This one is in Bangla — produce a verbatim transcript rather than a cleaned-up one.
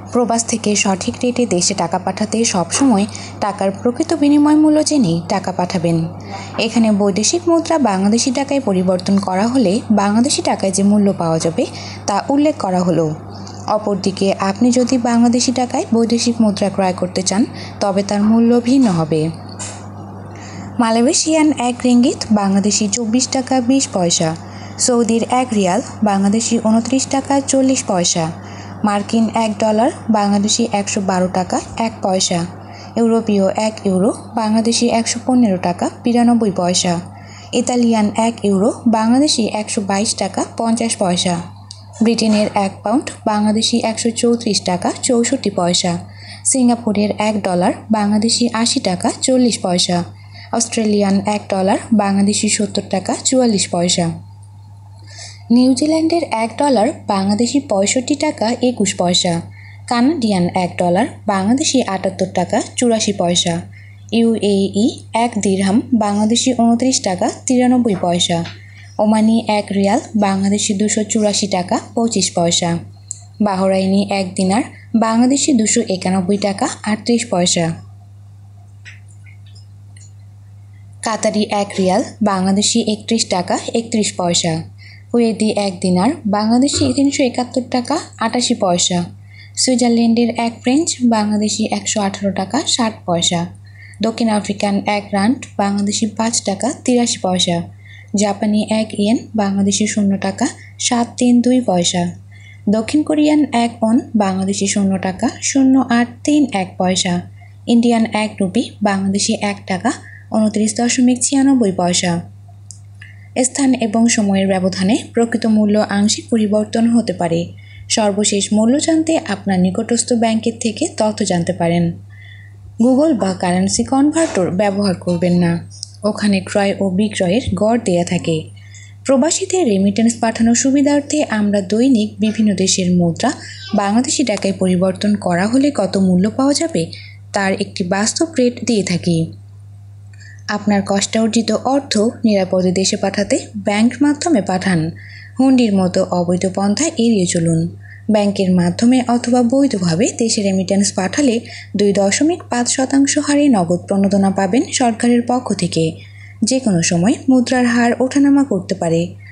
প্রবাস থেকে সঠিক রেটে দেশে টাকা পাঠাতে সবসময় টাকার প্রকৃত বিনিময় মূল্য জেনেই টাকা পাঠাবেন। এখানে বৈদেশিক মুদ্রা বাংলাদেশি টাকায় পরিবর্তন করা হলে বাংলাদেশি টাকায় যে মূল্য পাওয়া যাবে তা উল্লেখ করা হলো। অপরদিকে আপনি যদি বাংলাদেশি টাকায় বৈদেশিক মুদ্রা ক্রয় করতে চান তবে তার মূল্য ভিন্ন হবে। মালয়েশিয়ান এক রিঙ্গিত বাংলাদেশি চব্বিশ টাকা বিশ পয়সা, সৌদির এক রিয়াল বাংলাদেশি উনত্রিশ টাকা চল্লিশ পয়সা, মার্কিন এক ডলার বাংলাদেশি একশো বারো টাকা এক পয়সা, ইউরোপীয় এক ইউরো বাংলাদেশি একশো পনেরো টাকা বিরানব্বই পয়সা, ইতালিয়ান এক ইউরো বাংলাদেশি একশো বাইশ টাকা পঞ্চাশ পয়সা, ব্রিটেনের এক পাউন্ড বাংলাদেশি একশো চৌত্রিশ টাকা চৌষট্টি পয়সা, সিঙ্গাপুরের এক ডলার বাংলাদেশি আশি টাকা চল্লিশ পয়সা, অস্ট্রেলিয়ান এক ডলার বাংলাদেশি সত্তর টাকা চুয়াল্লিশ পয়সা, নিউজিল্যান্ডের এক ডলার বাংলাদেশি পঁয়ষট্টি টাকা একুশ পয়সা, কানাডিয়ান এক ডলার বাংলাদেশি আটাত্তর টাকা চুরাশি পয়সা, ইউএই এক দিরহাম বাংলাদেশি উনত্রিশ টাকা তিরানব্বই পয়সা, ওমানি এক রিয়াল বাংলাদেশি দুশো চুরাশি টাকা পঁচিশ পয়সা, বাহরাইনি এক দিনার বাংলাদেশি দুশো একানব্বই টাকা আটত্রিশ পয়সা, কাতারি এক রিয়াল বাংলাদেশি একত্রিশ টাকা একত্রিশ পয়সা, কুয়েতি এক দিনার বাংলাদেশি তিনশো একাত্তর টাকা আটাশি পয়সা, সুইজারল্যান্ডের এক ফ্রেঞ্চ বাংলাদেশি একশো আঠারো টাকা ষাট পয়সা, দক্ষিণ আফ্রিকান এক রান্ড বাংলাদেশি পাঁচ টাকা তিরাশি পয়সা, জাপানি এক ইয়েন বাংলাদেশি শূন্য টাকা সাত তিন দুই পয়সা, দক্ষিণ কোরিয়ান এক ওন বাংলাদেশি শূন্য টাকা শূন্য আট তিন এক পয়সা, ইন্ডিয়ান এক রুপি বাংলাদেশি এক টাকা উনত্রিশ দশমিক ছিয়ানব্বই পয়সা। স্থান এবং সময়ের ব্যবধানে প্রকৃত মূল্য আংশিক পরিবর্তন হতে পারে। সর্বশেষ মূল্য জানতে আপনার নিকটস্থ ব্যাংকের থেকে তথ্য জানতে পারেন। গুগল বা কারেন্সি কনভার্টর ব্যবহার করবেন না, ওখানে ক্রয় ও বিক্রয়ের গড় দেয়া থাকে। প্রবাসীদের রেমিটেন্স পাঠানোর সুবিধার্থে আমরা দৈনিক বিভিন্ন দেশের মুদ্রা বাংলাদেশি টাকায় পরিবর্তন করা হলে কত মূল্য পাওয়া যাবে তার একটি বাস্তব রেট দিয়ে থাকি। আপনার কষ্টার্জিত অর্থ নিরাপদে দেশে পাঠাতে ব্যাংক মাধ্যমে পাঠান। হুন্ডির মতো অবৈধ পন্থা এড়িয়ে চলুন। ব্যাংকের মাধ্যমে অথবা বৈধভাবে দেশে রেমিটেন্স পাঠালে দুই দশমিক পাঁচ শতাংশ হারে নগদ প্রণোদনা পাবেন সরকারের পক্ষ থেকে। যে কোনো সময় মুদ্রার হার ওঠানামা করতে পারে।